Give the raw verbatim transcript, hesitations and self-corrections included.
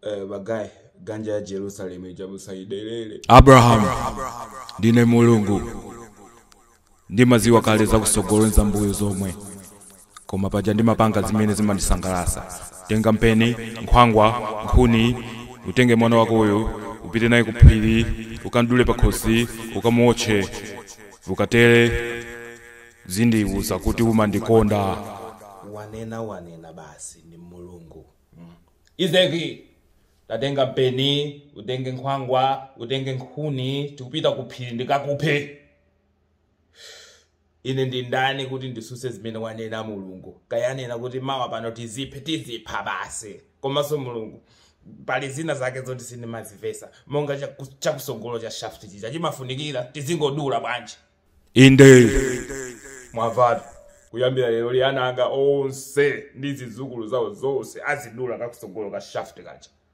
eh bagai ganja ya Jerusalem ijabusayidelele. Abraham ndine mulungu ndi maziwa kale za kusogoleza mbuyo zomwe koma paja ndi mapanga zimene zimandisangalasa. Tenga mpeni nkhwangwa nkhuni utenge mwana wako uyu upite naye kuphiri ukandule pakhosi ukamuotche ukatere zindiwuza kuti umandikonda. Wanena wanena basi ni mulungu. Mm. Izeki tatenga mpeni utenge nkhwangwa utenge nkhuni tikupita kuphiri ndikakuphe. Ine ndi ndani kuti ndisuse zimene wanena mulungu. Kayanena kuti mawa pano tiziphe tizipha basi. Komanso mulungu pali zina zake zoti sinimazivesa monga chakusogolo cha shaft chija chimafunikira tizingodula bwanji. Inde Mwavatu kuyambira lero liananga onse ndi zizukulu zawo zonse azidula kakusogolo ka shaft kacha.